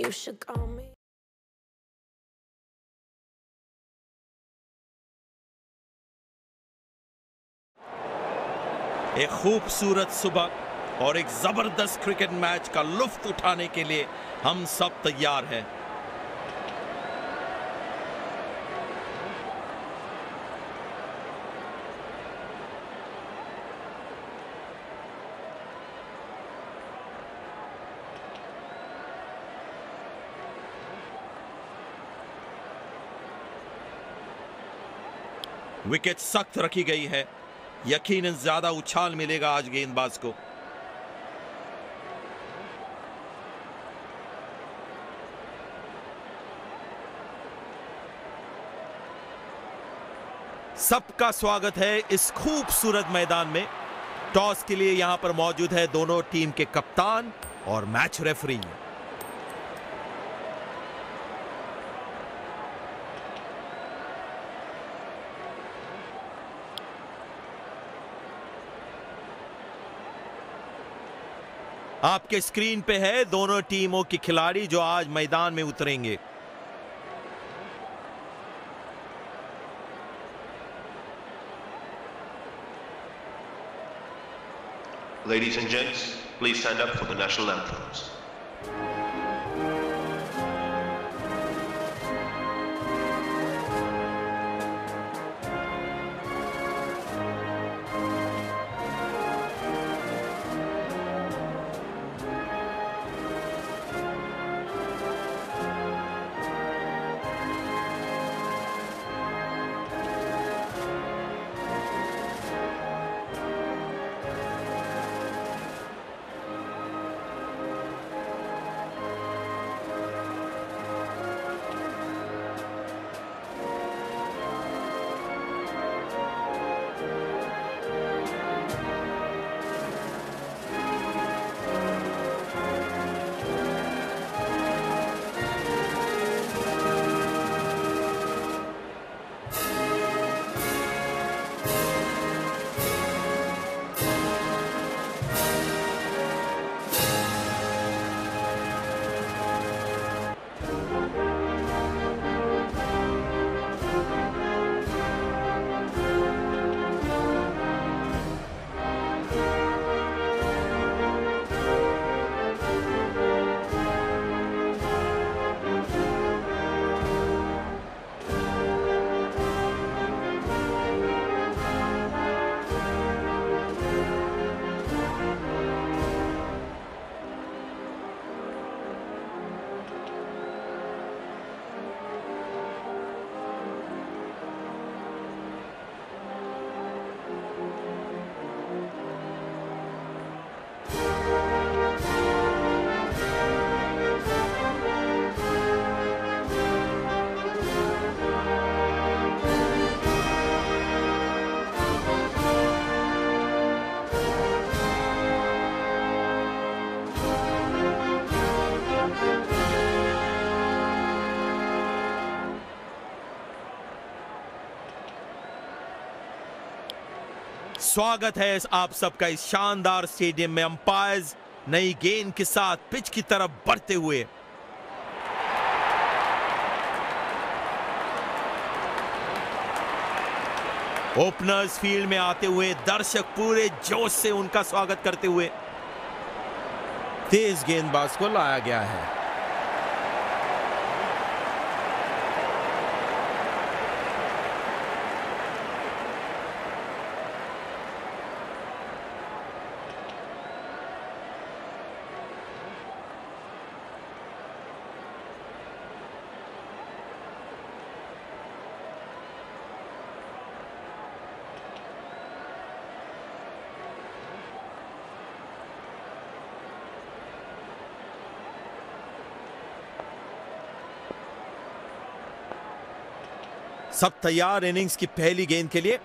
You should call me. एक खूबसूरत सुबह और एक जबरदस्त क्रिकेट मैच का लुत्फ उठाने के लिए हम सब तैयार हैं। विकेट सख्त रखी गई है, यकीनन ज्यादा उछाल मिलेगा आज गेंदबाज को। सबका स्वागत है इस खूबसूरत मैदान में। टॉस के लिए यहां पर मौजूद है दोनों टीम के कप्तान और मैच रेफरी। आपके स्क्रीन पे है दोनों टीमों के खिलाड़ी जो आज मैदान में उतरेंगे। Ladies and gents, please stand up for the national anthems. स्वागत है आप सबका इस शानदार स्टेडियम में। अंपायर्स नई गेंद के साथ पिच की तरफ बढ़ते हुए। ओपनर्स फील्ड में आते हुए दर्शक पूरे जोश से उनका स्वागत करते हुए तेज गेंदबाज को लाया गया है। सब तैयार इनिंग्स की पहली गेंद के लिए।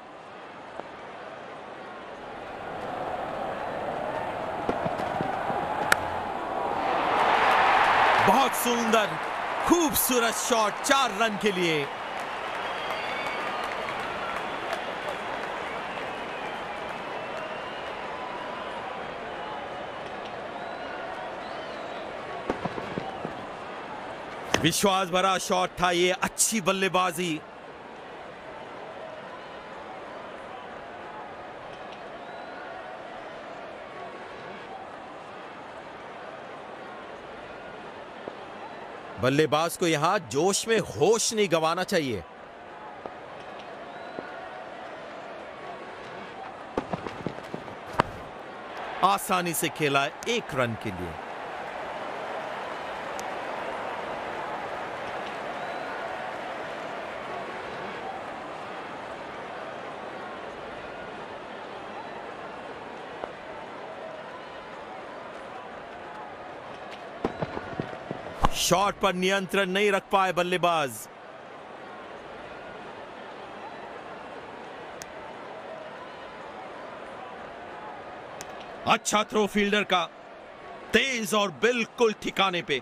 बहुत सुंदर खूबसूरत शॉट 4 रन के लिए। विश्वास भरा शॉट था ये, अच्छी बल्लेबाजी। बल्लेबाज को यहां जोश में होश नहीं गंवाना चाहिए। आसानी से खेला 1 रन के लिए। शॉट पर नियंत्रण नहीं रख पाए बल्लेबाज। अच्छा थ्रो फील्डर का, तेज और बिल्कुल ठिकाने पे।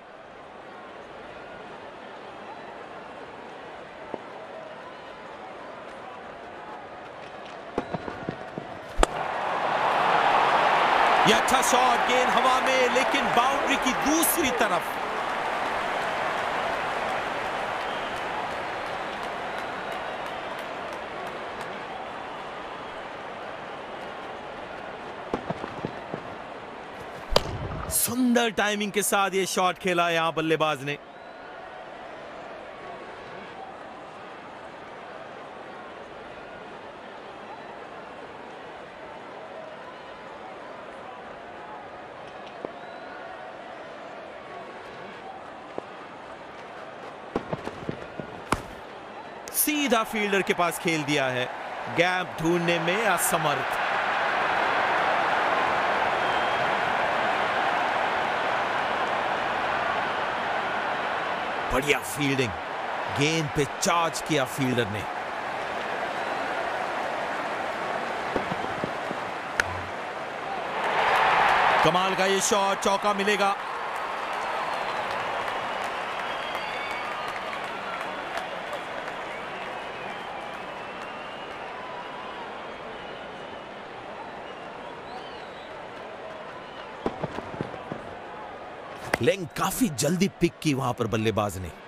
यह अच्छा शॉट, गेंद हवा में लेकिन बाउंड्री की दूसरी तरफ। सुंदर टाइमिंग के साथ यह शॉट खेला यहां बल्लेबाज ने। सीधा फील्डर के पास खेल दिया है, गैप ढूंढने में असमर्थ। बढ़िया फील्डिंग, गेंद पे चार्ज किया फील्डर ने। कमाल का ये शॉट, चौका मिलेगा। लेकिन काफी जल्दी पिक की वहां पर बल्लेबाज ने।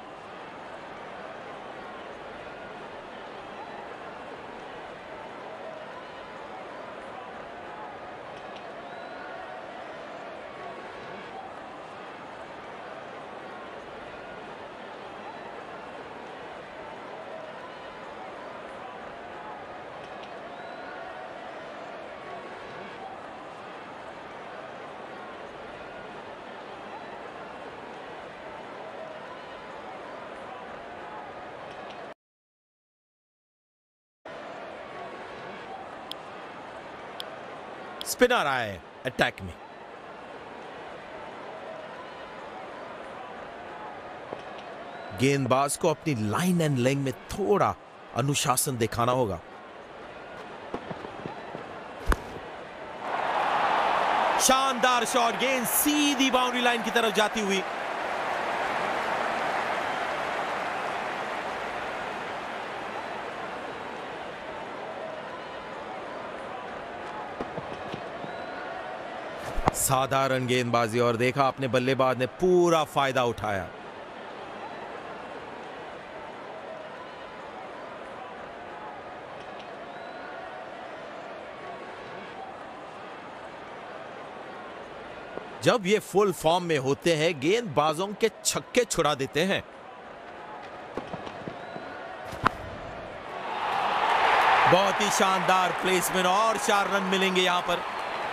स्पिनर आए अटैक में। गेंदबाज को अपनी लाइन एंड लेंथ में थोड़ा अनुशासन दिखाना होगा। शानदार शॉट, गेंद सीधी बाउंड्री लाइन की तरफ जाती हुई। साधारण गेंदबाजी और देखा अपने बल्लेबाज ने पूरा फायदा उठाया। जब ये फुल फॉर्म में होते हैं गेंदबाजों के छक्के छुड़ा देते हैं। बहुत ही शानदार प्लेसमेंट और 4 रन मिलेंगे यहां पर।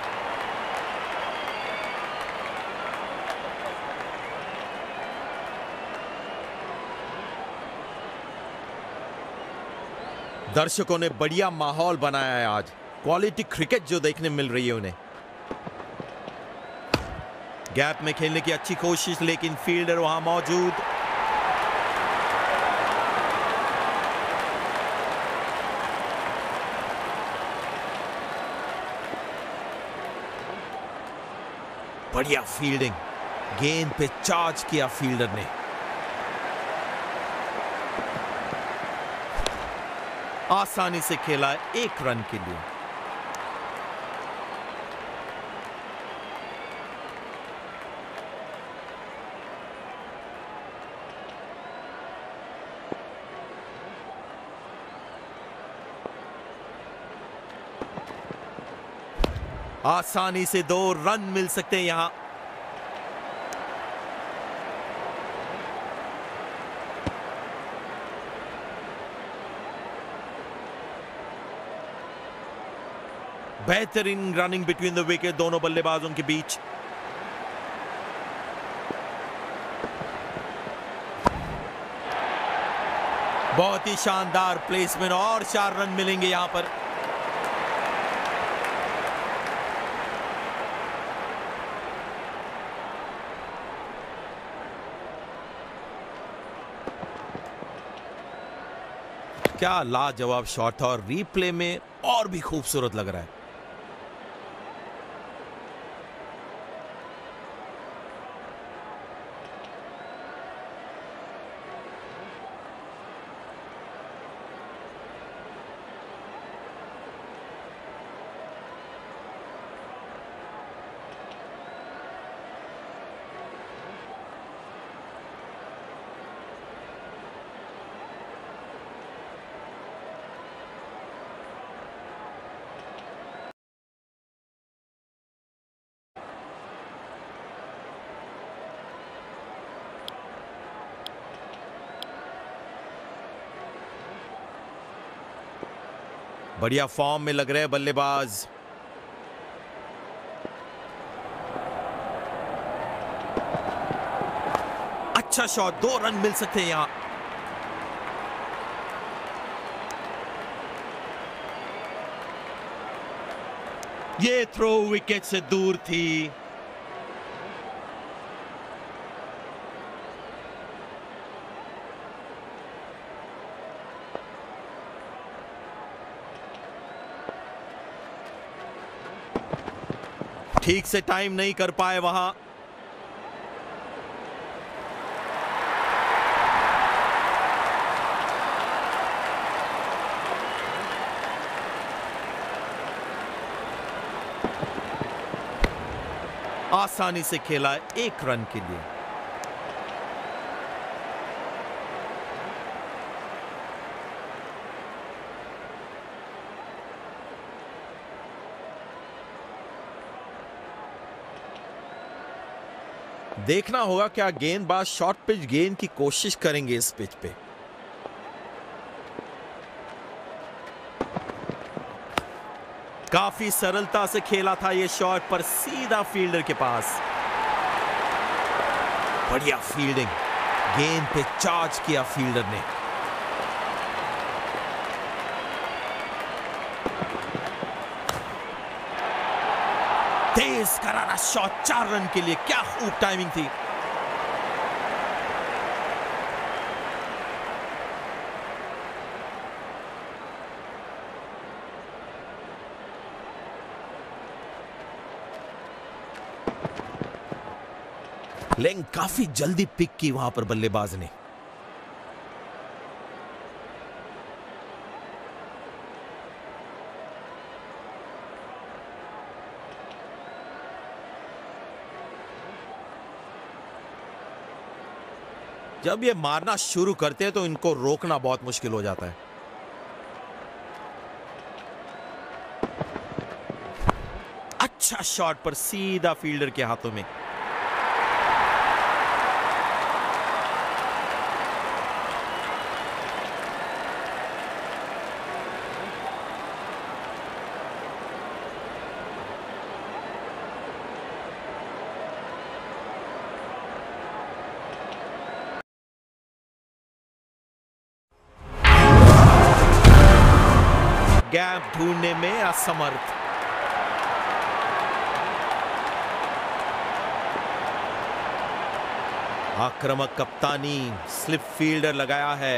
दर्शकों ने बढ़िया माहौल बनाया है आज, क्वालिटी क्रिकेट जो देखने मिल रही है उन्हें। गैप में खेलने की अच्छी कोशिश, लेकिन फील्डर वहां मौजूद। बढ़िया फील्डिंग, गेंद पे चार्ज किया फील्डर ने। आसानी से खेला 1 रन के लिए। आसानी से 2 रन मिल सकते हैं यहां। बेहतरीन रनिंग बिटवीन द विकेट दोनों बल्लेबाजों के बीच। बहुत ही शानदार प्लेसमेंट और 4 रन मिलेंगे यहां पर। क्या लाजवाब शॉट था और रीप्ले में और भी खूबसूरत लग रहा है। बढ़िया फॉर्म में लग रहे हैं बल्लेबाज। अच्छा शॉट, 2 रन मिल सकते हैं यहां। ये थ्रो विकेट से दूर थी। ठीक से टाइम नहीं कर पाए वहां। आसानी से खेला 1 रन के लिए। देखना होगा क्या गेंदबाज शॉर्ट पिच गेंद की कोशिश करेंगे इस पिच पे। काफी सरलता से खेला था ये शॉट, पर सीधा फील्डर के पास। बढ़िया फील्डिंग, गेंद पे चार्ज किया फील्डर ने। तेज करारा शॉट 4 रन के लिए। क्या खूब टाइमिंग थी। लेकिन काफी जल्दी पिक की वहां पर बल्लेबाज ने। जब ये मारना शुरू करते हैं तो इनको रोकना बहुत मुश्किल हो जाता है। अच्छा शॉट, पर सीधा फील्डर के हाथों में। गैप ढूंढने में असमर्थ। आक्रामक कप्तानी, स्लिप फील्डर लगाया है।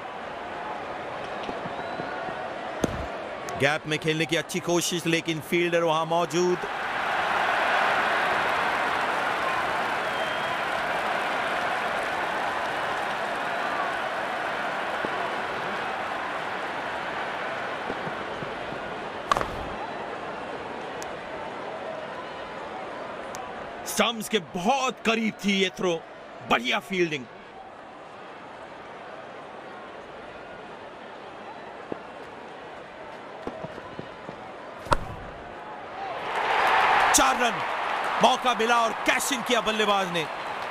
गैप में खेलने की अच्छी कोशिश, लेकिन फील्डर वहां मौजूद। स्टंप्स के बहुत करीब थी ये थ्रो। बढ़िया फील्डिंग। शानदार रन, मौका मिला और कैश इन किया बल्लेबाज ने।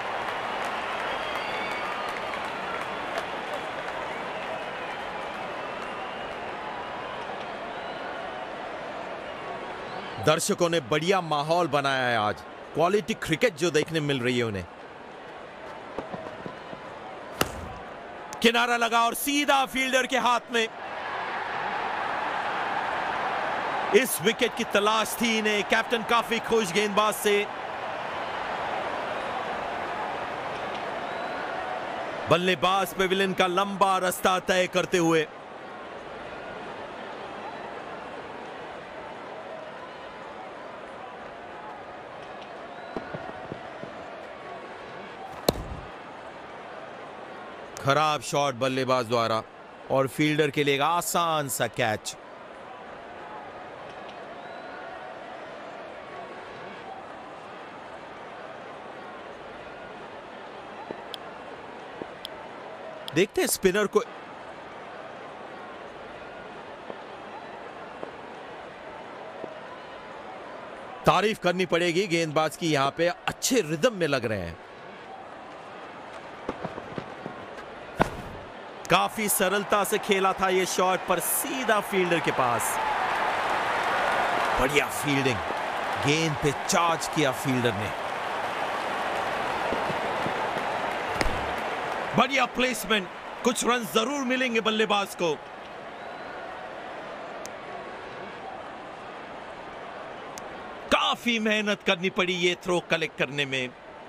दर्शकों ने बढ़िया माहौल बनाया है आज, क्वालिटी क्रिकेट जो देखने मिल रही है उन्हें। किनारा लगा और सीधा फील्डर के हाथ में। इस विकेट की तलाश थी इन्हें, कैप्टन काफी खुश गेंदबाज से। बल्लेबाज पेविलियन का लंबा रास्ता तय करते हुए। खराब शॉट बल्लेबाज द्वारा और फील्डर के लिए आसान सा कैच। देखते हैं स्पिनर को। तारीफ करनी पड़ेगी गेंदबाज की, यहां पे अच्छे रिदम में लग रहे हैं। काफी सरलता से खेला था यह शॉट, पर सीधा फील्डर के पास। बढ़िया फील्डिंग, गेंद पे चार्ज किया फील्डर ने। बढ़िया प्लेसमेंट, कुछ रन जरूर मिलेंगे बल्लेबाज को। काफी मेहनत करनी पड़ी ये थ्रो कलेक्ट करने में।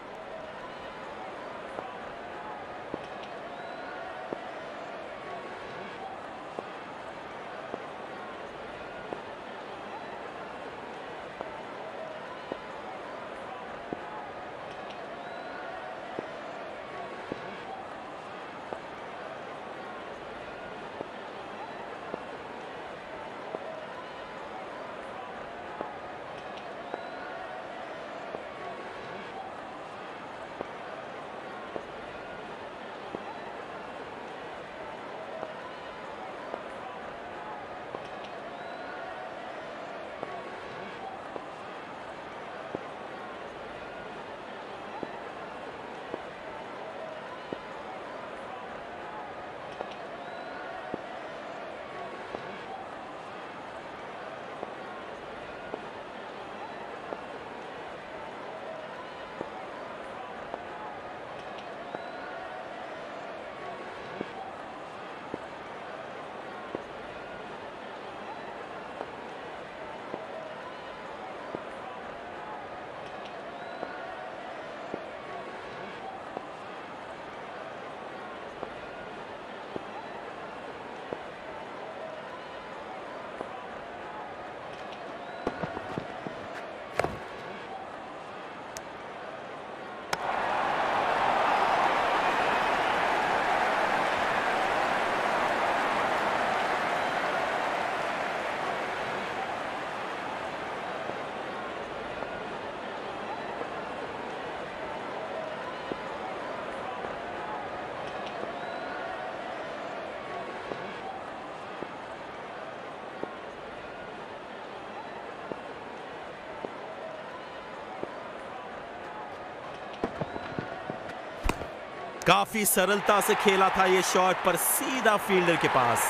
काफी सरलता से खेला था यह शॉट, पर सीधा फील्डर के पास।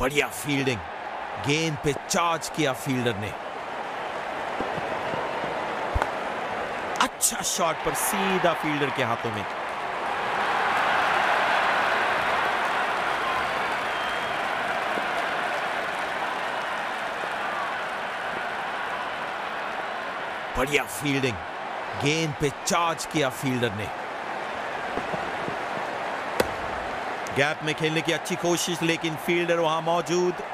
बढ़िया फील्डिंग, गेंद पे चार्ज किया फील्डर ने। अच्छा शॉट पर सीधा फील्डर के हाथों में। बढ़िया फील्डिंग, गेंद पे चार्ज किया फील्डर ने। गैप में खेलने की अच्छी कोशिश, लेकिन फील्डर वहां मौजूद।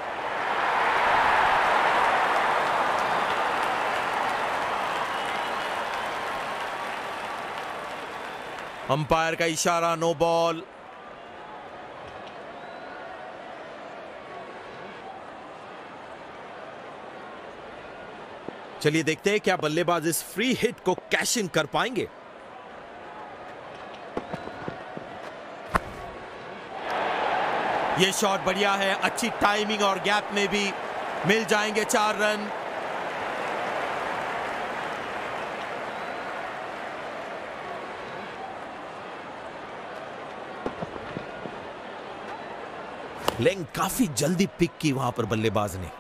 अंपायर का इशारा, नो बॉल। चलिए देखते हैं क्या बल्लेबाज इस फ्री हिट को कैश इन कर पाएंगे। यह शॉट बढ़िया है, अच्छी टाइमिंग और गैप में भी मिल जाएंगे 4 रन। लेकिन काफी जल्दी पिक की वहां पर बल्लेबाज ने।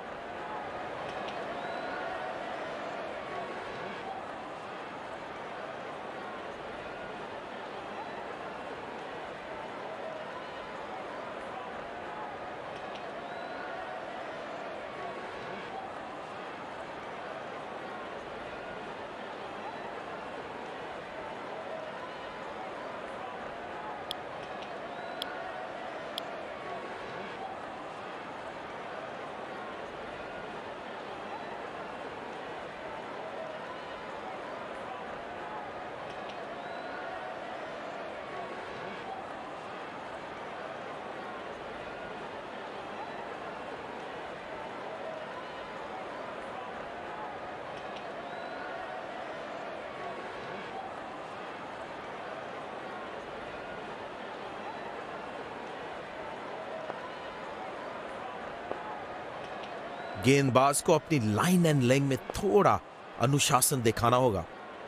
गेंदबाज को अपनी लाइन एंड लेंथ में थोड़ा अनुशासन दिखाना होगा।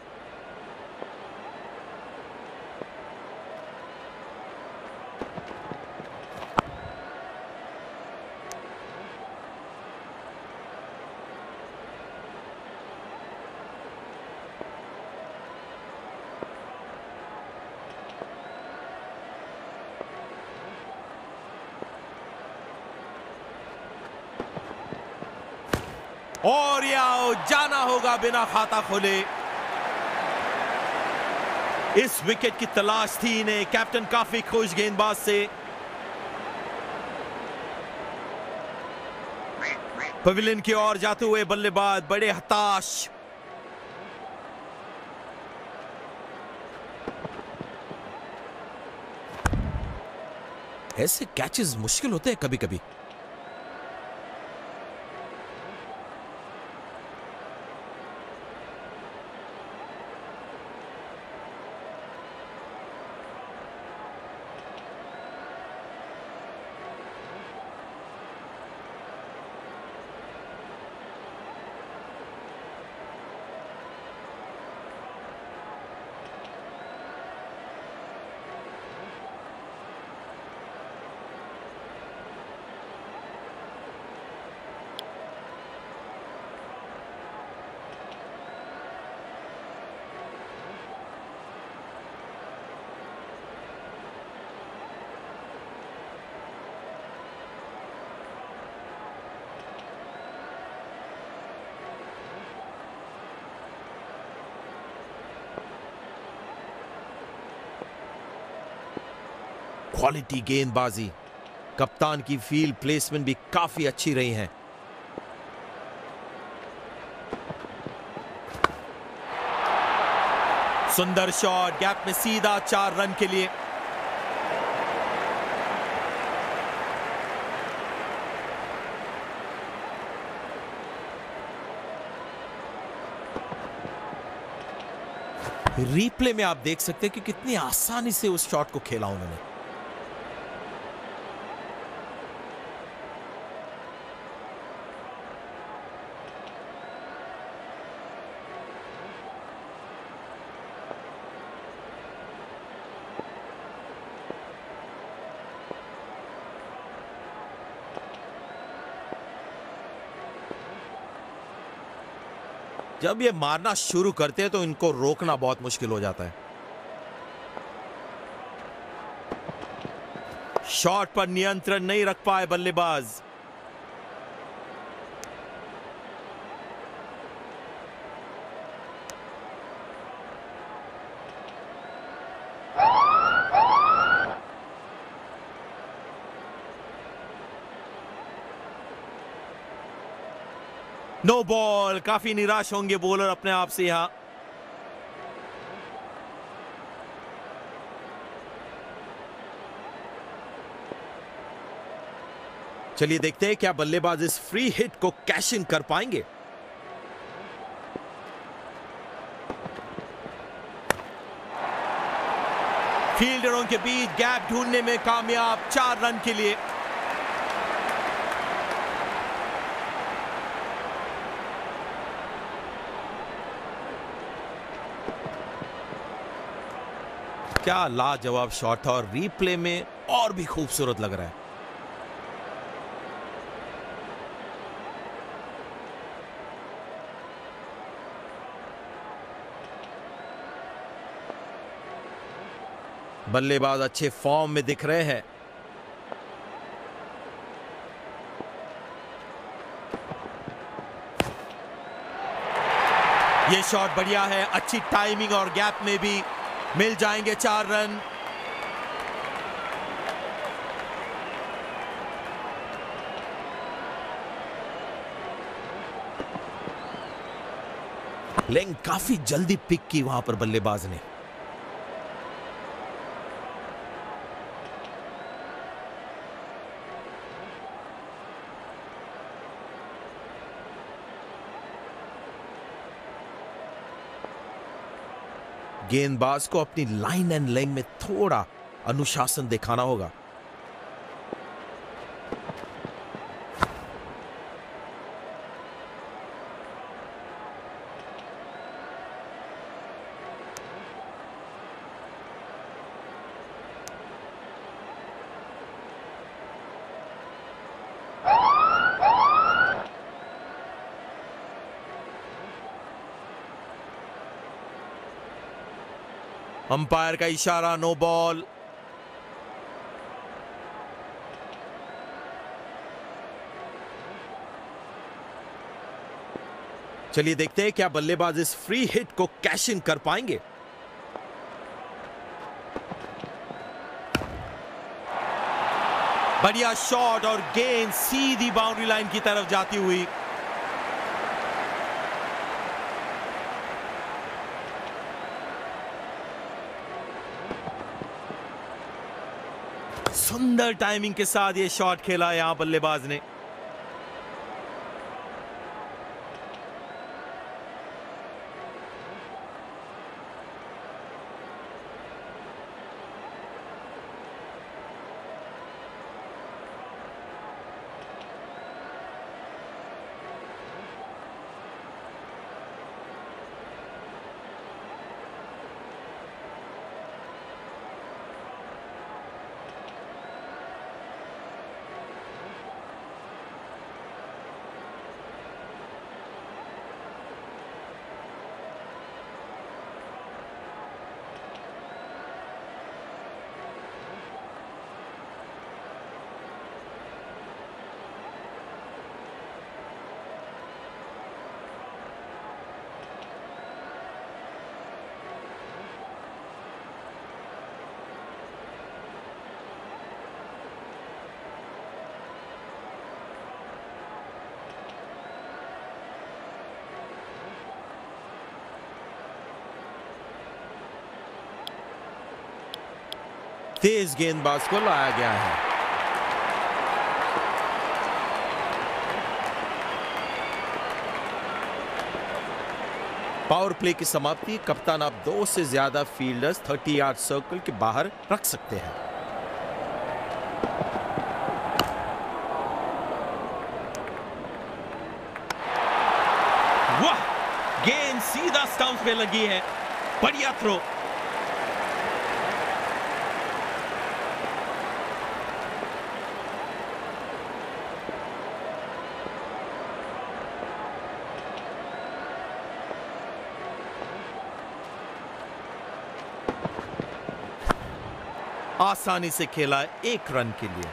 और या जाना होगा बिना खाता खोले। इस विकेट की तलाश थी इन्हें। कैप्टन काफी खुश गेंदबाज से। पवेलियन की ओर जाते हुए बल्लेबाज बड़े हताश। ऐसे कैचेस मुश्किल होते हैं कभी कभी। क्वालिटी गेंदबाजी, कप्तान की फील्ड प्लेसमेंट भी काफी अच्छी रही है। सुंदर शॉट, गैप में सीधा 4 रन के लिए। रीप्ले में आप देख सकते हैं कि कितनी आसानी से उस शॉट को खेला उन्होंने। जब ये मारना शुरू करते हैं तो इनको रोकना बहुत मुश्किल हो जाता है। शॉट पर नियंत्रण नहीं रख पाए बल्लेबाज। No ball. काफी निराश होंगे बॉलर अपने आप से यहां। चलिए देखते हैं क्या बल्लेबाज इस फ्री हिट को कैश इन कर पाएंगे। फील्डरों के बीच गैप ढूंढने में कामयाब, 4 रन के लिए। क्या लाजवाब शॉट था और रीप्ले में और भी खूबसूरत लग रहा है। बल्लेबाज अच्छे फॉर्म में दिख रहे हैं। ये शॉट बढ़िया है, अच्छी टाइमिंग और गैप में भी मिल जाएंगे 4 रन। लेकिन काफी जल्दी पिक की वहां पर बल्लेबाज ने। गेंदबाज को अपनी लाइन एंड लेंथ में थोड़ा अनुशासन दिखाना होगा। अंपायर का इशारा, नो बॉल। चलिए देखते हैं क्या बल्लेबाज इस फ्री हिट को कैश इन कर पाएंगे। बढ़िया शॉट और गेंद सीधी बाउंड्री लाइन की तरफ जाती हुई। सुंदर टाइमिंग के साथ ये शॉट खेला यहां बल्लेबाज ने। तेज गेंदबाज को लाया गया है। पावर प्ले की समाप्ति। कप्तान आप 2 से ज्यादा फील्डर्स 30 यार्ड सर्कल के बाहर रख सकते हैं। वाह, गेंद सीधा स्टंप पे लगी है। बढ़िया थ्रो। आसानी से खेला 1 रन के लिए।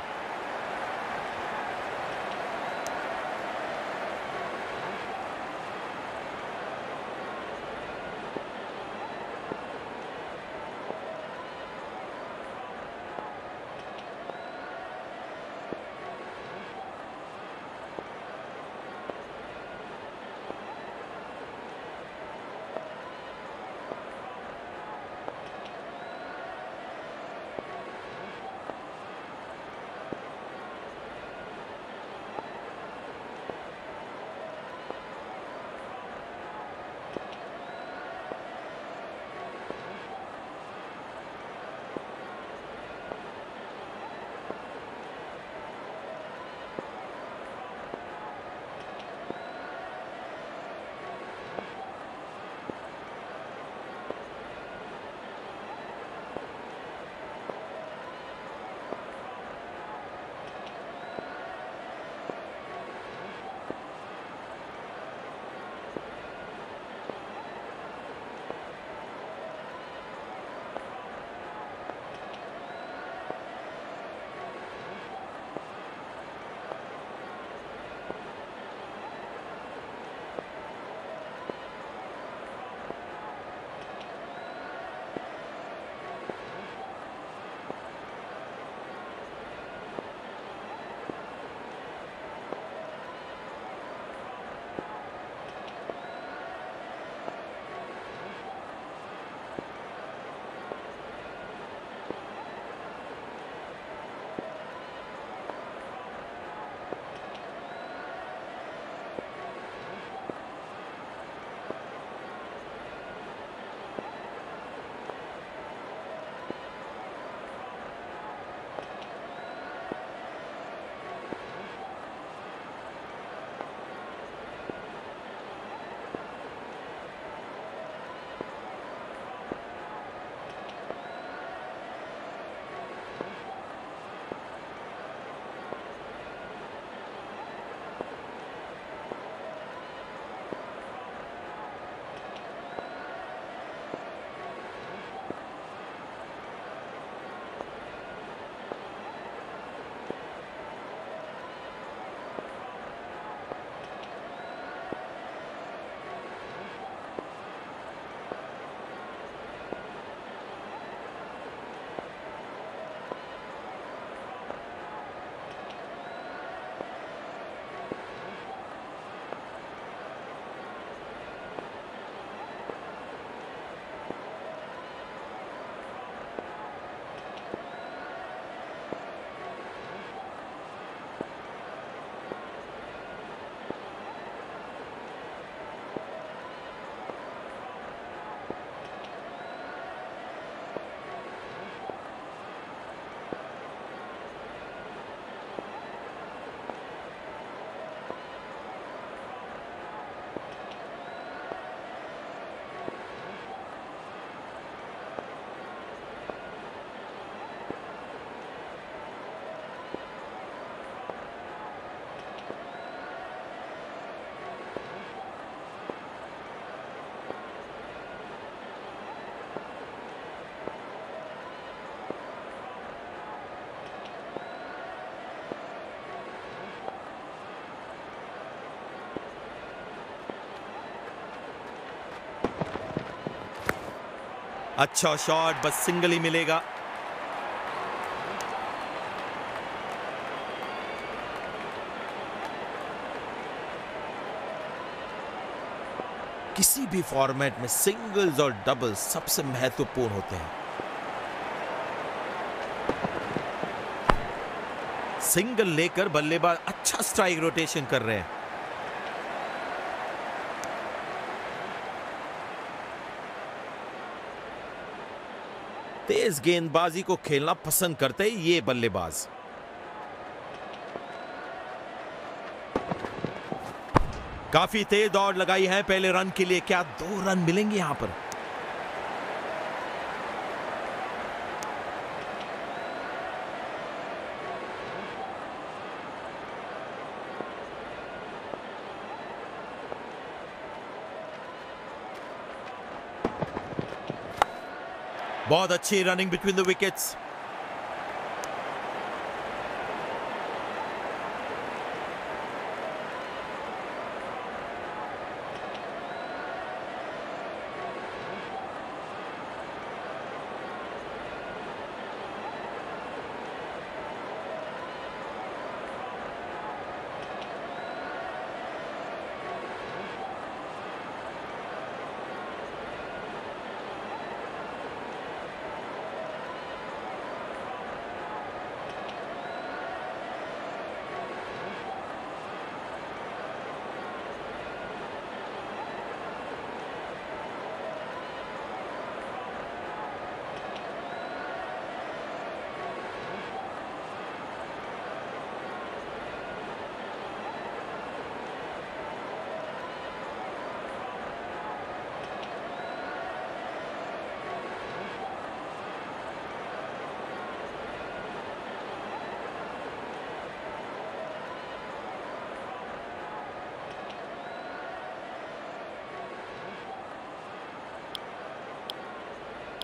अच्छा शॉट, बस सिंगल ही मिलेगा। किसी भी फॉर्मेट में सिंगल्स और डबल्स सबसे महत्वपूर्ण होते हैं। सिंगल लेकर बल्लेबाज अच्छा स्ट्राइक रोटेशन कर रहे हैं। तेज गेंदबाजी को खेलना पसंद करते हैं ये बल्लेबाज। काफी तेज दौड़ लगाई है पहले रन के लिए। क्या 2 रन मिलेंगे यहां पर? बहुत अच्छी running between the wickets.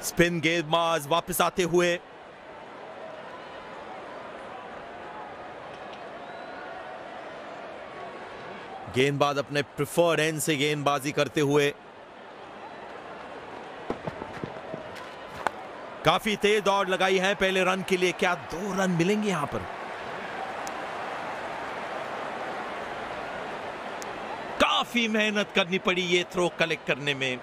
Spin गेंदबाज वापस आते हुए, गेंदबाज अपने प्रिफर्ड एंड से गेंदबाजी करते हुए, काफी तेज दौड़ लगाई है पहले रन के लिए। क्या 2 रन मिलेंगे यहां पर? काफी मेहनत करनी पड़ी ये थ्रो कलेक्ट करने में।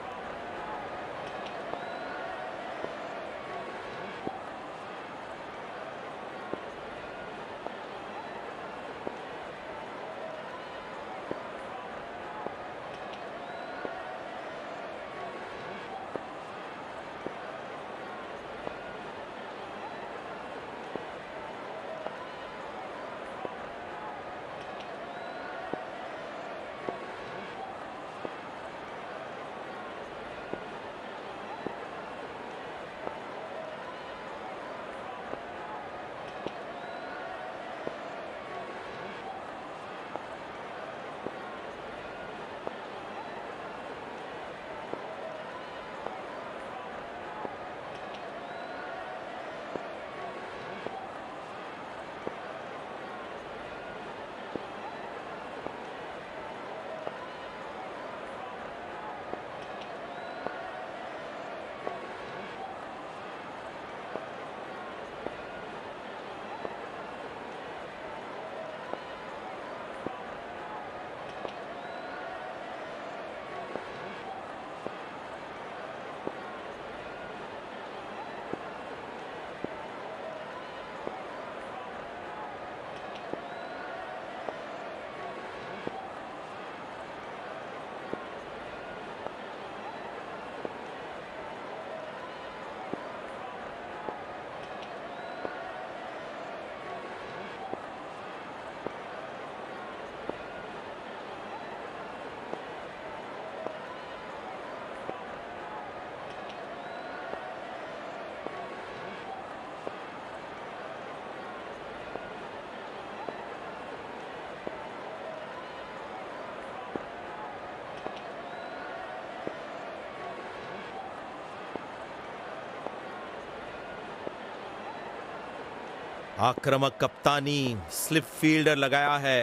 आक्रामक कप्तानी, स्लिप फील्डर लगाया है।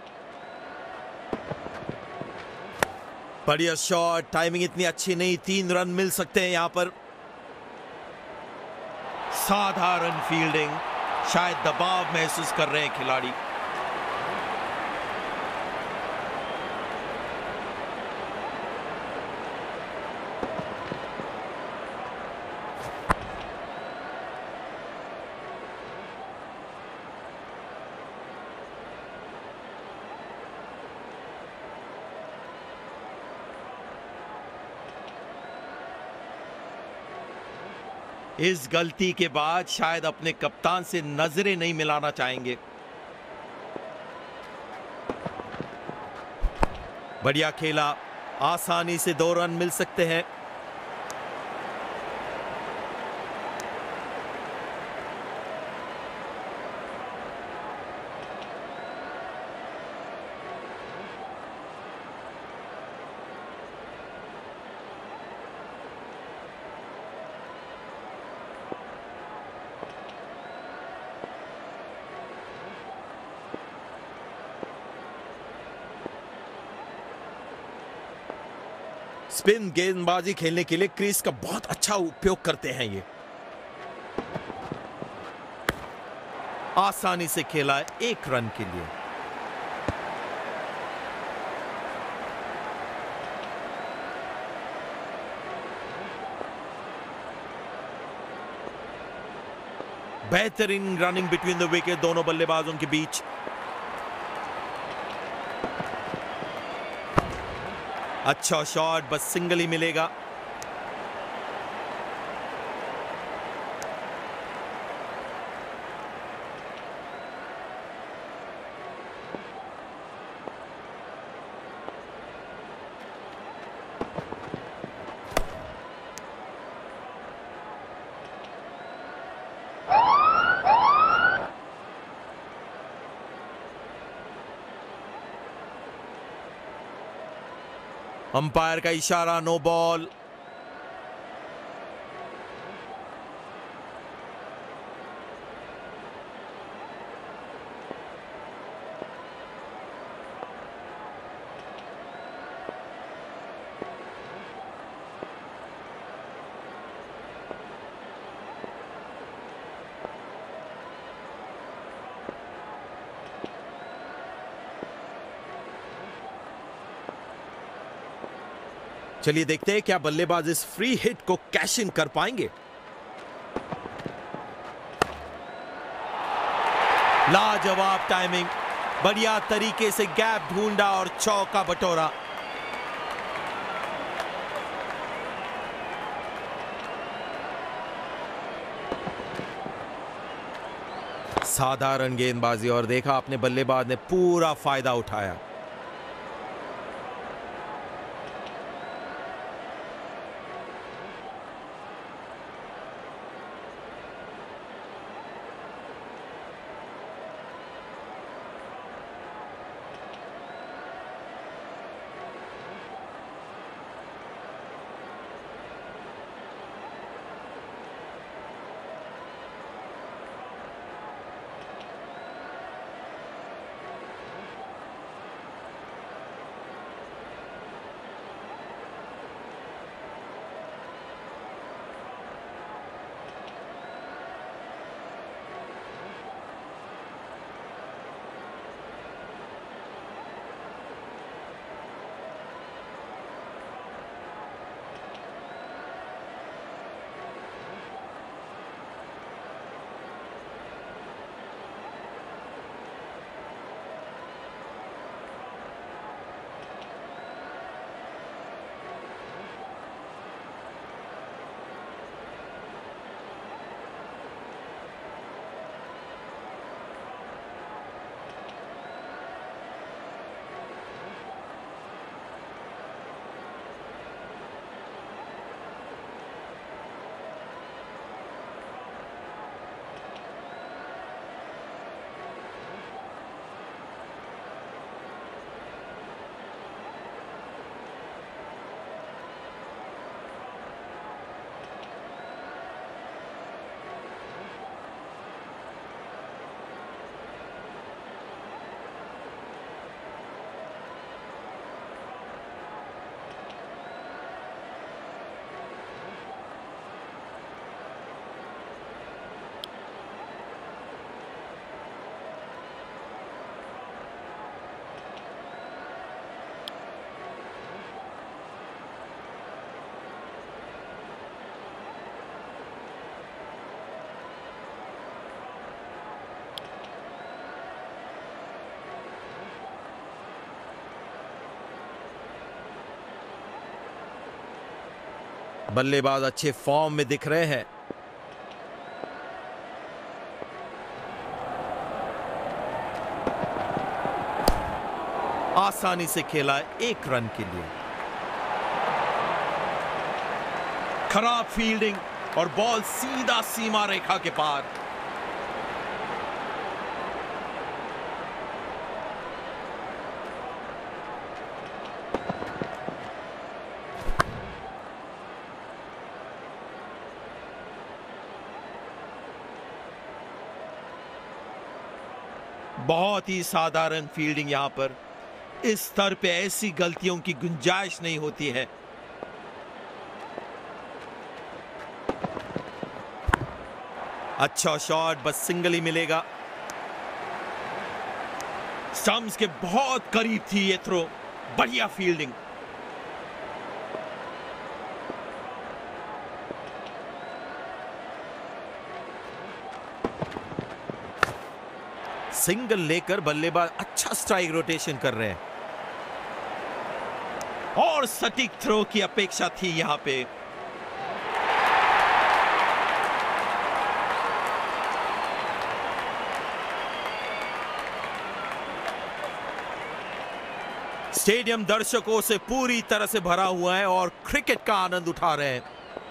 बढ़िया शॉट, टाइमिंग इतनी अच्छी नहीं, 3 रन मिल सकते हैं यहां पर। साधारण फील्डिंग, शायद दबाव महसूस कर रहे हैं खिलाड़ी। इस गलती के बाद शायद अपने कप्तान से नजरें नहीं मिलाना चाहेंगे। बढ़िया खेला, आसानी से 2 रन मिल सकते हैं। स्पिन गेंदबाजी खेलने के लिए क्रीज का बहुत अच्छा उपयोग करते हैं ये। आसानी से खेला है 1 रन के लिए। बेहतरीन रनिंग बिटवीन द विकेट दोनों बल्लेबाजों के बीच। अच्छा शॉट, बस सिंगल ही मिलेगा। अंपायर का इशारा, नो बॉल। चलिए देखते हैं क्या बल्लेबाज इस फ्री हिट को कैश इन कर पाएंगे। लाजवाब टाइमिंग, बढ़िया तरीके से गैप ढूंढा और चौका बटोरा। साधारण गेंदबाजी और देखा अपने बल्लेबाज ने पूरा फायदा उठाया। बल्लेबाज अच्छे फॉर्म में दिख रहे हैं। आसानी से खेला 1 रन के लिए। खराब फील्डिंग और बॉल सीधा सीमा रेखा के पार। बहुत ही साधारण फील्डिंग यहां पर। इस स्तर पे ऐसी गलतियों की गुंजाइश नहीं होती है। अच्छा शॉट, बस सिंगल ही मिलेगा। स्टंप्स के बहुत करीब थी ये थ्रो। बढ़िया फील्डिंग। सिंगल लेकर बल्लेबाज अच्छा स्ट्राइक रोटेशन कर रहे हैं और सटीक थ्रो की अपेक्षा थी यहां पे। स्टेडियम दर्शकों से पूरी तरह से भरा हुआ है और क्रिकेट का आनंद उठा रहे हैं।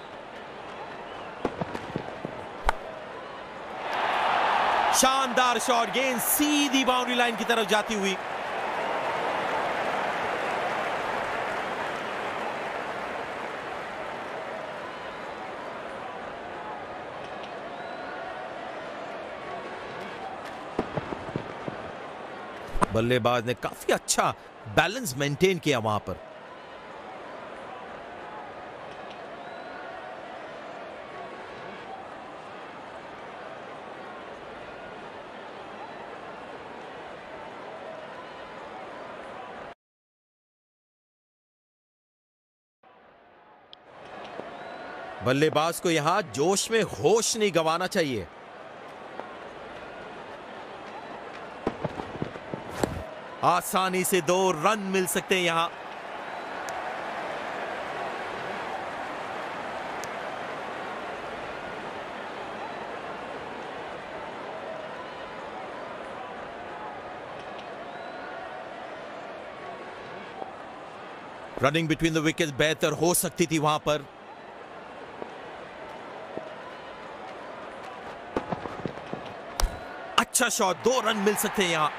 शानदार शॉट, गेंद सीधी बाउंड्री लाइन की तरफ जाती हुई। बल्लेबाज ने काफी अच्छा बैलेंस मेंटेन किया वहां पर। बल्लेबाज को यहां जोश में होश नहीं गंवाना चाहिए। आसानी से 2 रन मिल सकते हैं यहां। रनिंग बिटवीन द विकेट्स बेहतर हो सकती थी वहां पर। अच्छा शॉट, 2 रन मिल सकते हैं यहां।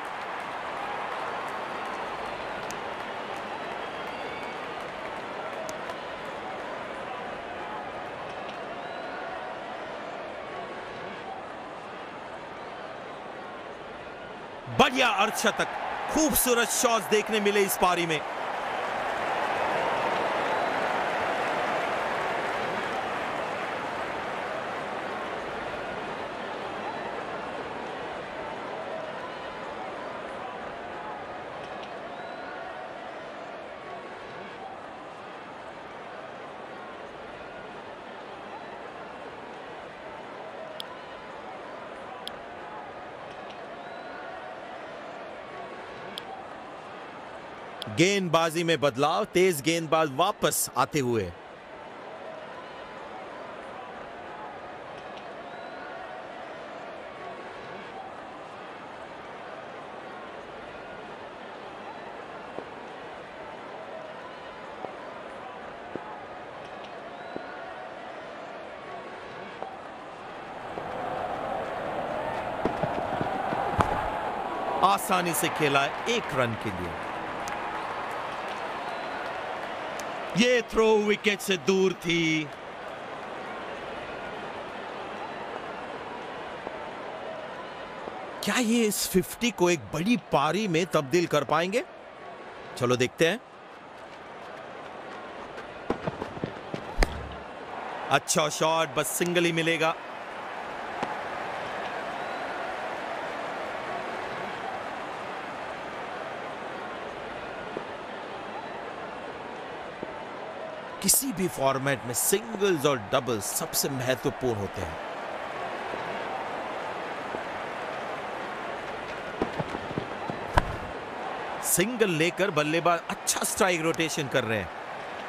बढ़िया अर्धशतक, खूबसूरत शॉट्स देखने मिले इस पारी में। गेंदबाजी में बदलाव, तेज गेंदबाज वापस आते हुए। आसानी से खेला 1 रन के लिए। ये थ्रो विकेट से दूर थी। क्या ये इस 50 को एक बड़ी पारी में तब्दील कर पाएंगे? चलो देखते हैं। अच्छा शॉट, बस सिंगल ही मिलेगा। किसी भी फॉर्मेट में सिंगल्स और डबल्स सबसे महत्वपूर्ण होते हैं। सिंगल लेकर बल्लेबाज अच्छा स्ट्राइक रोटेशन कर रहे हैं।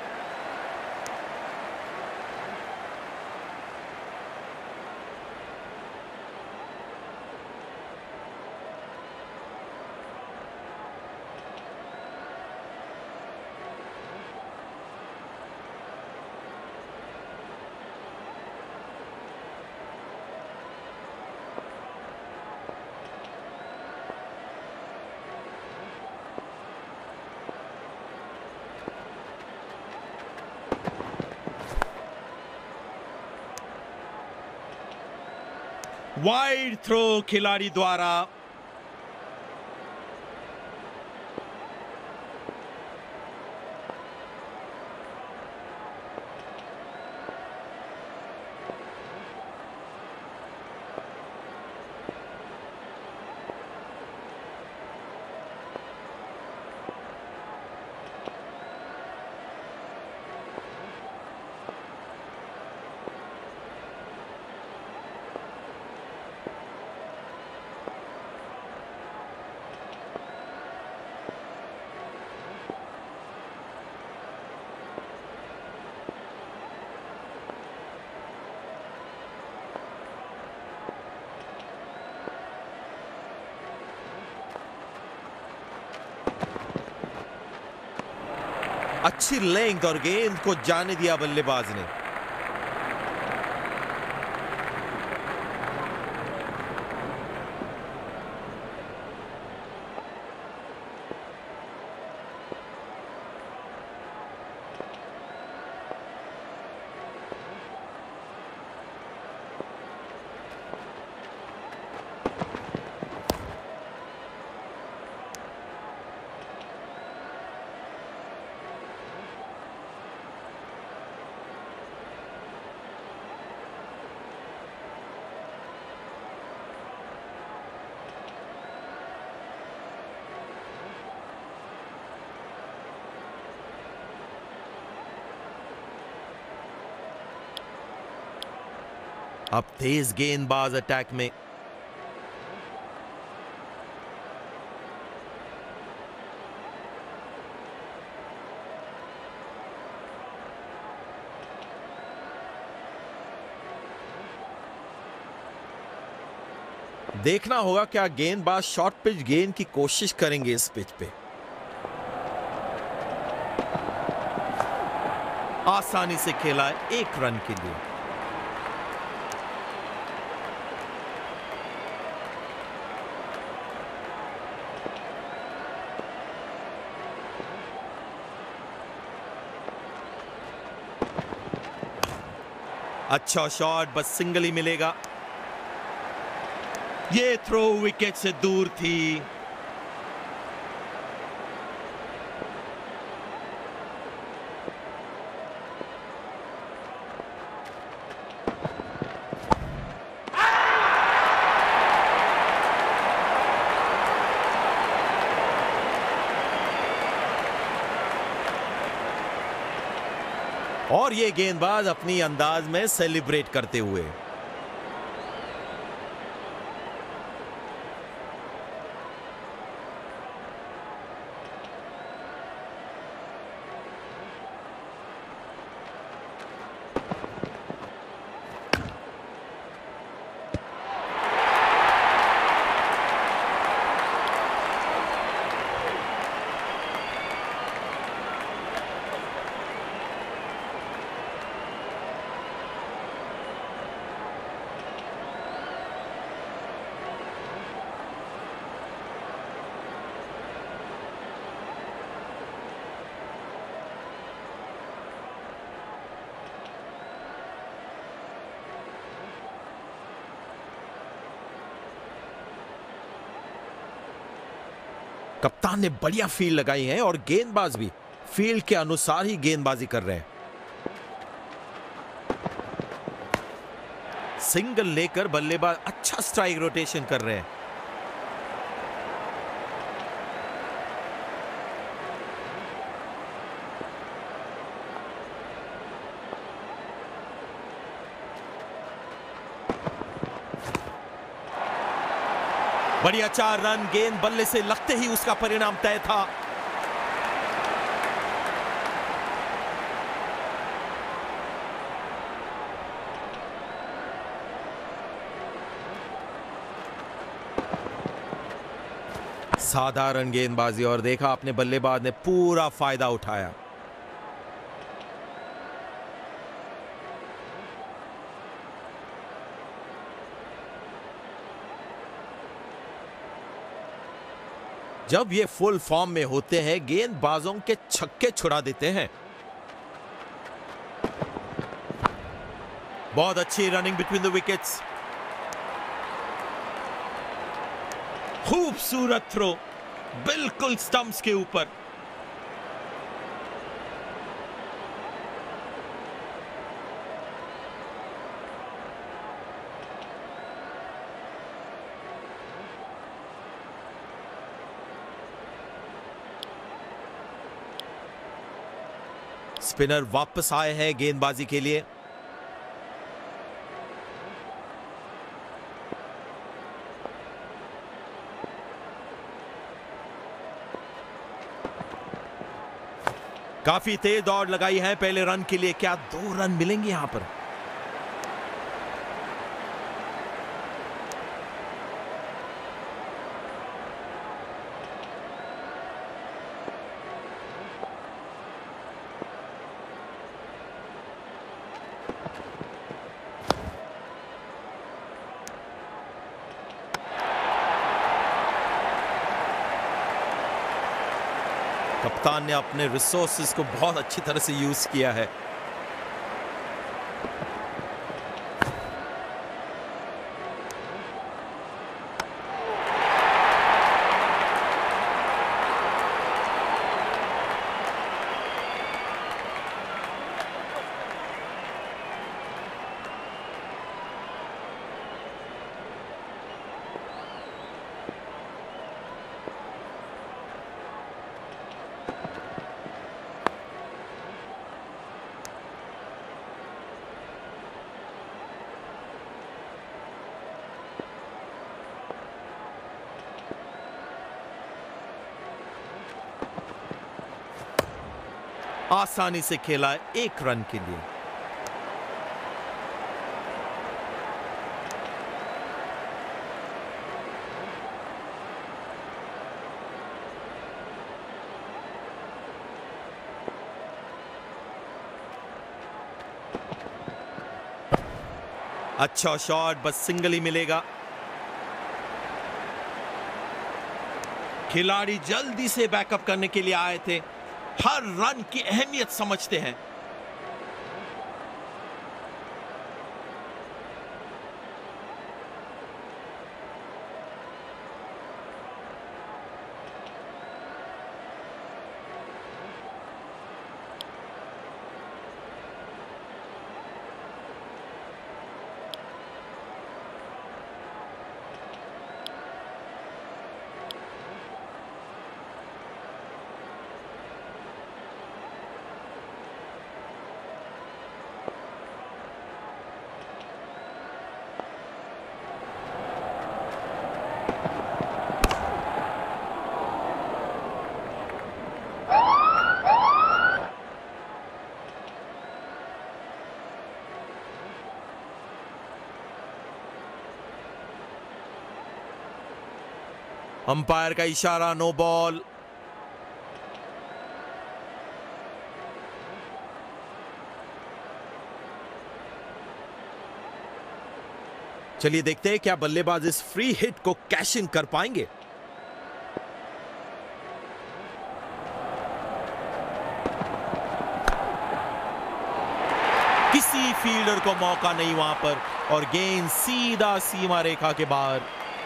वाइड थ्रो खिलाड़ी द्वारा। अच्छी लेंथ और गेंद को जाने दिया बल्लेबाज ने। अब तेज गेंदबाज अटैक में। देखना होगा क्या गेंदबाज शॉर्ट पिच गेंद की कोशिश करेंगे इस पिच पे। आसानी से खेला है 1 रन के लिए। अच्छा शॉट, बस सिंगल ही मिलेगा। ये थ्रो विकेट से दूर थी। और ये गेंदबाज अपनी अंदाज में सेलिब्रेट करते हुए। कप्तान ने बढ़िया फील्ड लगाई है और गेंदबाज भी फील्ड के अनुसार ही गेंदबाजी कर रहे हैं। सिंगल लेकर बल्लेबाज अच्छा स्ट्राइक रोटेशन कर रहे हैं। बढ़िया 4 रन, गेंद बल्ले से लगते ही उसका परिणाम तय था। साधारण गेंदबाजी और देखा अपने बल्लेबाज ने पूरा फायदा उठाया। जब ये फुल फॉर्म में होते हैं गेंदबाजों के छक्के छुड़ा देते हैं। बहुत अच्छी रनिंग बिटवीन द विकेट्स। खूबसूरत थ्रो, बिल्कुल स्टंप्स के ऊपर। स्पिनर वापस आए हैं गेंदबाजी के लिए। काफी तेज दौड़ लगाई है पहले रन के लिए। क्या 2 रन मिलेंगे यहां पर? कप्तान ने अपने रिसोर्सेज को बहुत अच्छी तरह से यूज किया है। आसानी से खेला 1 रन के लिए। अच्छा शॉट, बस सिंगल ही मिलेगा। खिलाड़ी जल्दी से बैकअप करने के लिए आए थे, हर रन की अहमियत समझते हैं। अंपायर का इशारा, नो बॉल। चलिए देखते हैं क्या बल्लेबाज इस फ्री हिट को कैश इन कर पाएंगे। किसी फील्डर को मौका नहीं वहां पर और गेंद सीधा सीमा रेखा के बाहर।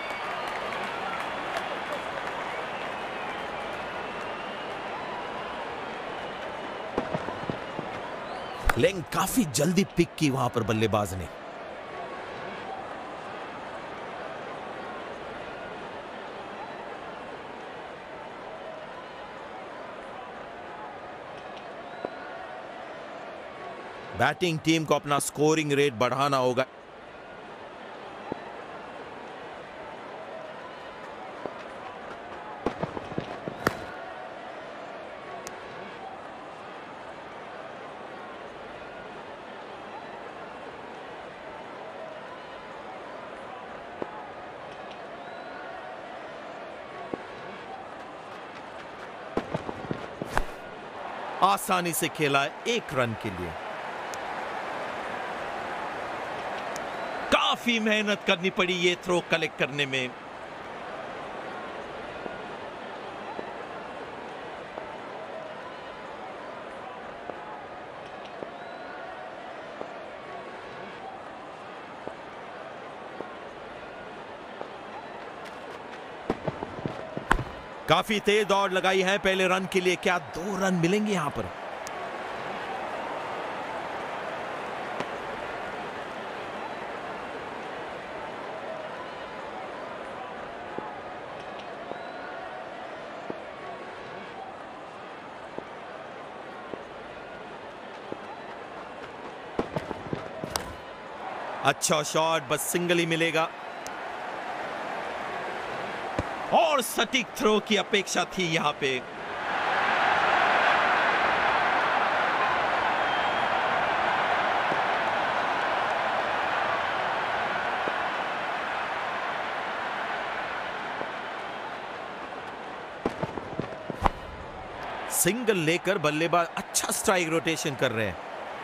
लेकिन काफी जल्दी पिक की वहां पर बल्लेबाज ने। बैटिंग टीम को अपना स्कोरिंग रेट बढ़ाना होगा। आसानी से खेला 1 रन के लिए। काफी मेहनत करनी पड़ी ये थ्रो कलेक्ट करने में। काफी तेज दौड़ लगाई है पहले रन के लिए। क्या 2 रन मिलेंगे यहां पर? अच्छा शॉट, बस सिंगल ही मिलेगा। और सटीक थ्रो की अपेक्षा थी यहां पे। सिंगल लेकर बल्लेबाज अच्छा स्ट्राइक रोटेशन कर रहे हैं।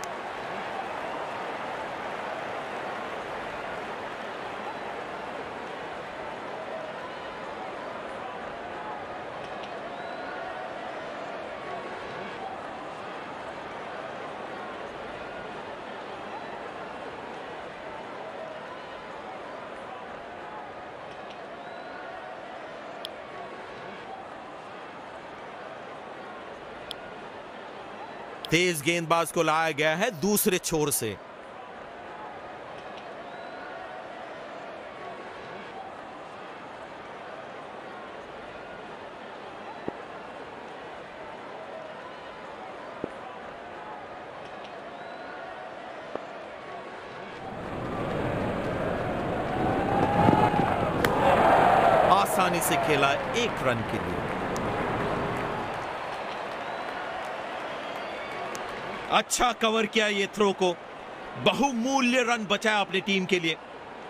तेज गेंदबाज को लाया गया है दूसरे छोर से। आसानी से खेला 1 रन के लिए। अच्छा कवर किया ये थ्रो को, बहुमूल्य रन बचाया अपनी टीम के लिए।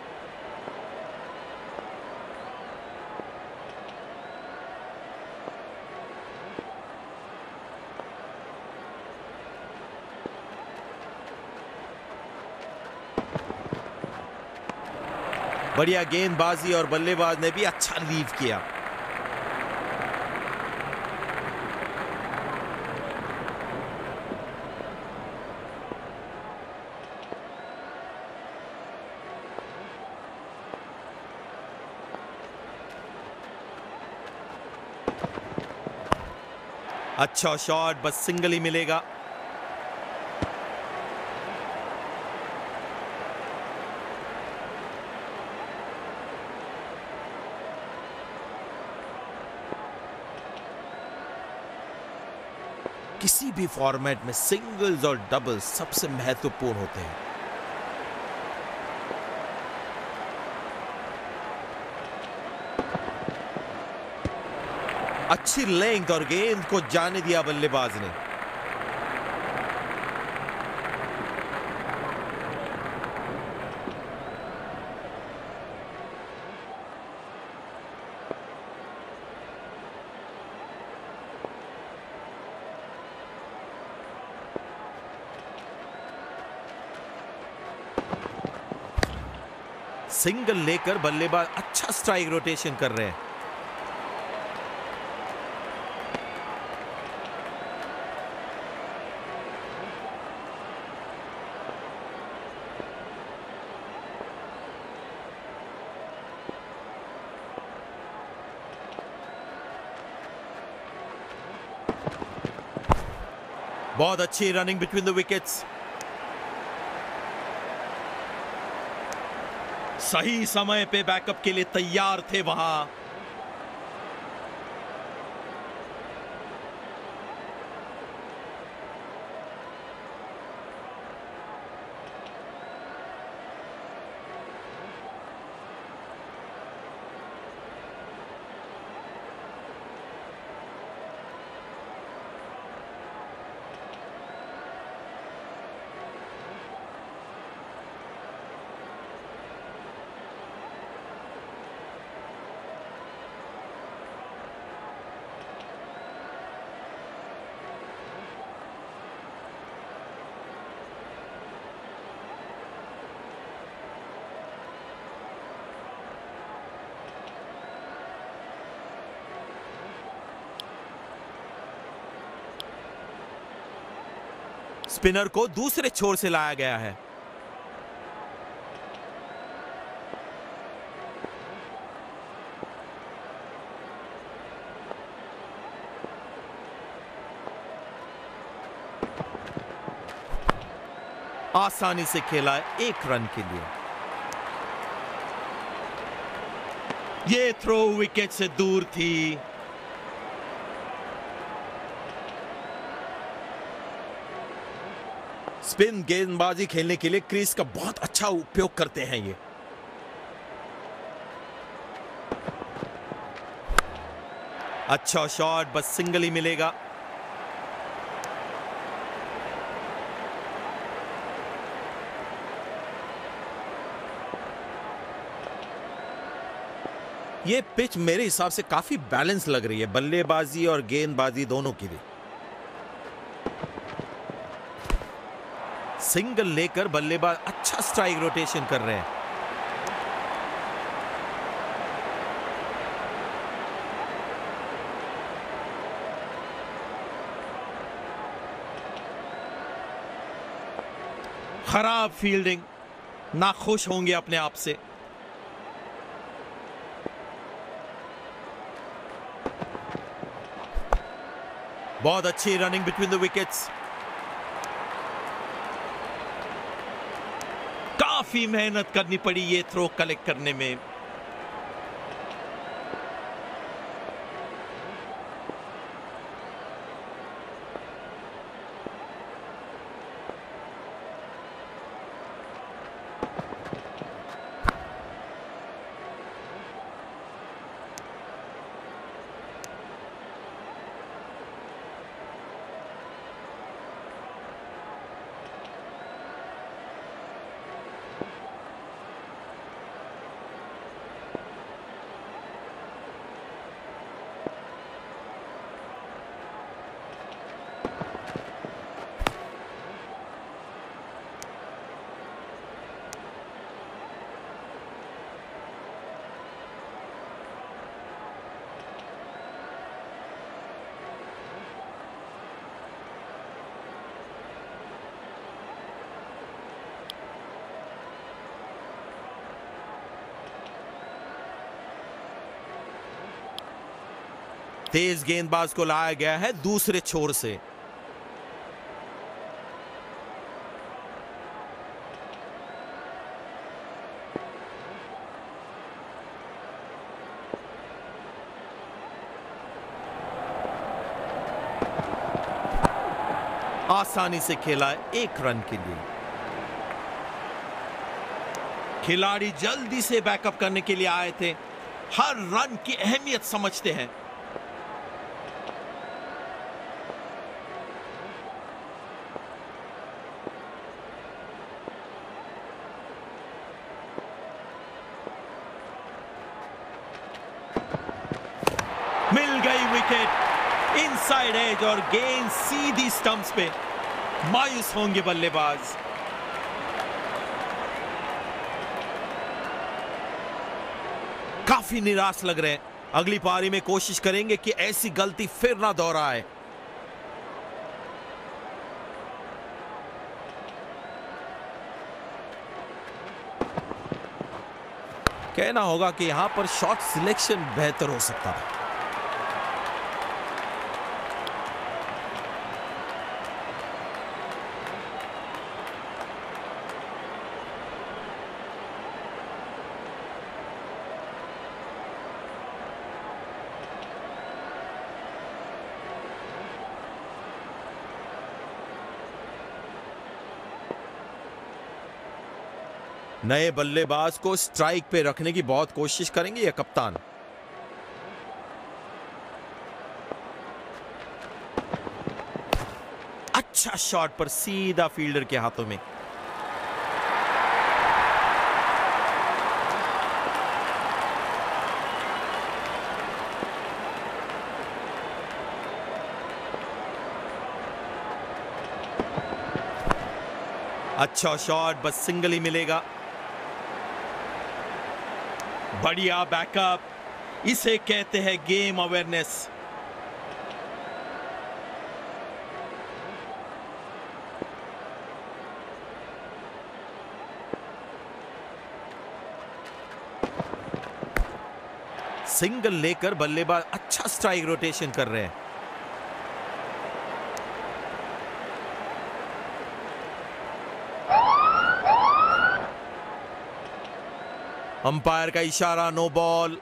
बढ़िया गेंदबाजी और बल्लेबाज ने भी अच्छा लीव किया। अच्छा शॉट, बस सिंगल ही मिलेगा। किसी भी फॉर्मेट में सिंगल्स और डबल्स सबसे महत्वपूर्ण होते हैं। अच्छी लेंथ और गेंद को जाने दिया बल्लेबाज ने। सिंगल लेकर बल्लेबाज अच्छा स्ट्राइक रोटेशन कर रहे हैं। बहुत अच्छी रनिंग बिटवीन द विकेट्स। सही समय पे बैकअप के लिए तैयार थे वहां। स्पिनर को दूसरे छोर से लाया गया है। आसानी से खेला है 1 रन के लिए। ये थ्रो विकेट से दूर थी। स्पिन गेंदबाजी खेलने के लिए क्रीज का बहुत अच्छा उपयोग करते हैं ये। अच्छा शॉट, बस सिंगल ही मिलेगा। ये पिच मेरे हिसाब से काफी बैलेंस लग रही है बल्लेबाजी और गेंदबाजी दोनों के लिए। सिंगल लेकर बल्लेबाज अच्छा स्ट्राइक रोटेशन कर रहे हैं। खराब फील्डिंग, नाखुश होंगे अपने आप से। बहुत अच्छी रनिंग बिटवीन द विकेट्स। काफी मेहनत करनी पड़ी ये थ्रो कलेक्ट करने में। तेज गेंदबाज को लाया गया है दूसरे छोर से। आसानी से खेला है 1 रन के लिए। खिलाड़ी जल्दी से बैकअप करने के लिए आए थे, हर रन की अहमियत समझते हैं। मिल गई विकेट, इनसाइड एज और गेंद सीधी स्टंप्स पे। मायूस होंगे बल्लेबाज। काफी निराश लग रहे हैं। अगली पारी में कोशिश करेंगे कि ऐसी गलती फिर ना दोहराए। कहना होगा कि यहां पर शॉट सिलेक्शन बेहतर हो सकता था। नए बल्लेबाज को स्ट्राइक पे रखने की बहुत कोशिश करेंगे ये कप्तान। अच्छा शॉट पर सीधा फील्डर के हाथों में। अच्छा शॉट, बस सिंगल ही मिलेगा। बढ़िया बैकअप, इसे कहते हैं गेम अवेयरनेस। सिंगल लेकर बल्लेबाज अच्छा स्ट्राइक रोटेशन कर रहे हैं। अंपायर का इशारा, नो बॉल।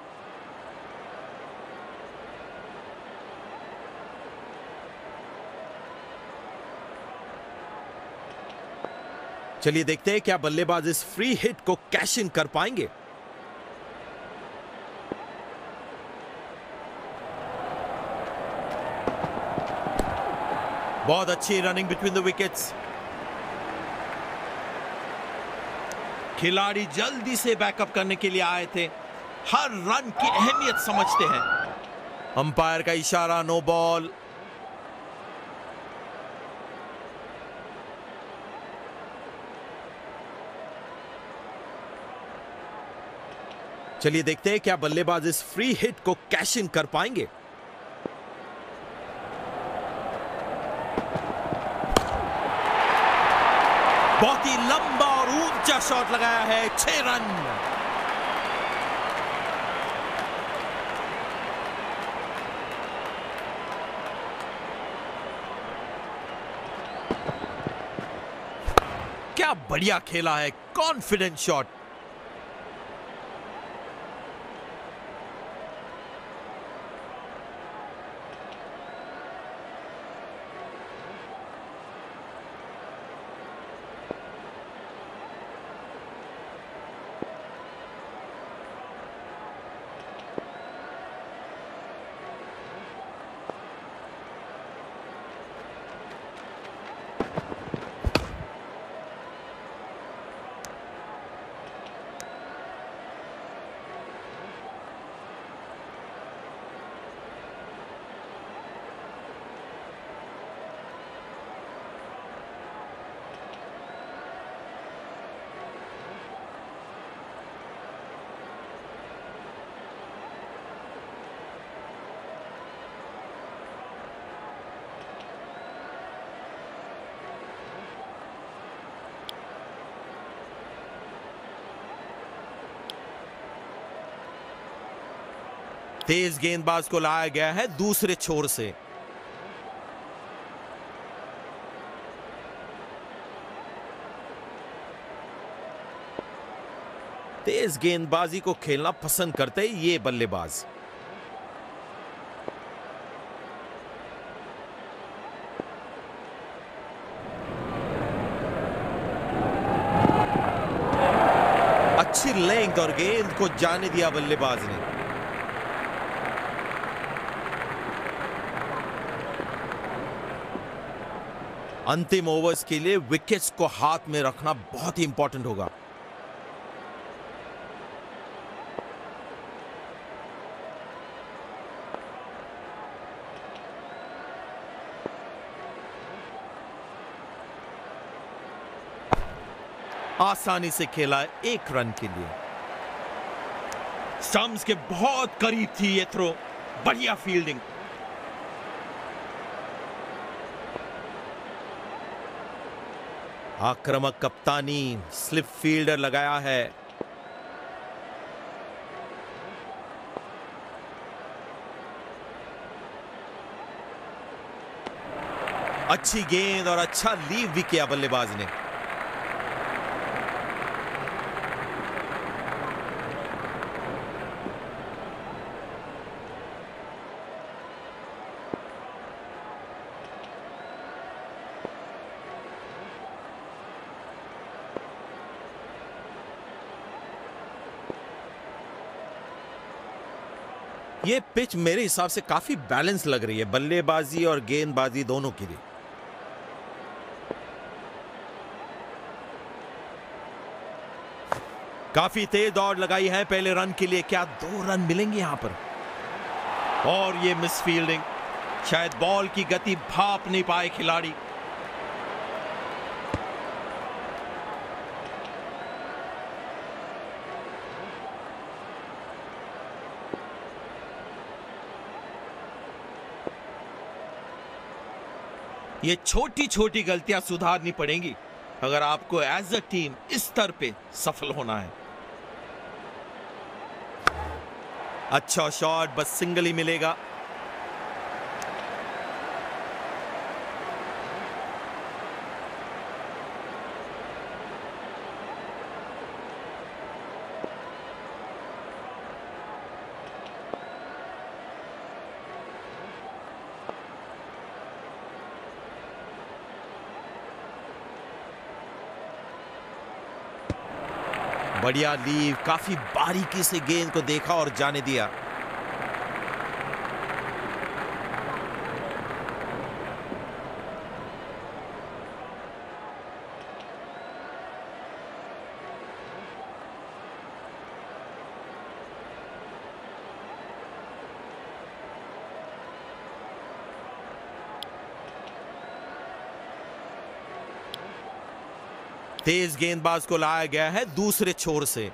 चलिए देखते हैं क्या बल्लेबाज इस फ्री हिट को कैश इन कर पाएंगे। बहुत अच्छी रनिंग बिटवीन द विकेट्स। खिलाड़ी जल्दी से बैकअप करने के लिए आए थे, हर रन की अहमियत समझते हैं। अंपायर का इशारा, नो बॉल। चलिए देखते हैं क्या बल्लेबाज इस फ्री हिट को कैश इन कर पाएंगे। बहुत ही लंबा और ऊंचा शॉट लगाया है, 6 रन। क्या बढ़िया खेला है, कॉन्फिडेंट शॉट। तेज गेंदबाज को लाया गया है दूसरे छोर से। तेज गेंदबाजी को खेलना पसंद करते हैं ये बल्लेबाज। अच्छी लेंथ और गेंद को जाने दिया बल्लेबाज ने। अंतिम ओवर्स के लिए विकेट्स को हाथ में रखना बहुत ही इंपॉर्टेंट होगा। आसानी से खेला 1 रन के लिए। स्टंप्स के बहुत करीब थी ये थ्रो, बढ़िया फील्डिंग। आक्रामक कप्तानी, स्लिप फील्डर लगाया है। अच्छी गेंद और अच्छा लीव भी किया बल्लेबाज ने। ये पिच मेरे हिसाब से काफी बैलेंस लग रही है बल्लेबाजी और गेंदबाजी दोनों के लिए। काफी तेज दौड़ लगाई है पहले रन के लिए। क्या 2 रन मिलेंगे यहां पर? और ये मिस फील्डिंग, शायद बॉल की गति भाप नहीं पाए खिलाड़ी। ये छोटी छोटी गलतियां सुधारनी पड़ेंगी अगर आपको एज अ टीम इस स्तर पे सफल होना है। अच्छा शॉट, बस सिंगल ही मिलेगा। बढ़िया लीव, काफी बारीकी से गेंद को देखा और जाने दिया। तेज गेंदबाज को लाया गया है दूसरे छोर से।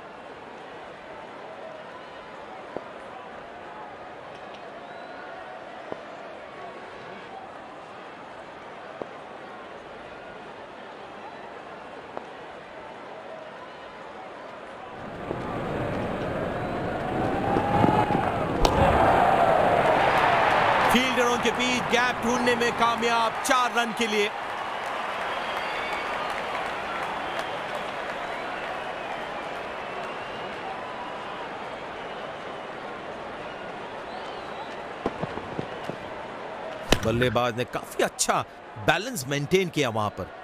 फील्डरों के बीच गैप ढूंढने में कामयाब, 4 रन के लिए। बल्लेबाज ने काफी अच्छा बैलेंस मेंटेन किया वहां पर।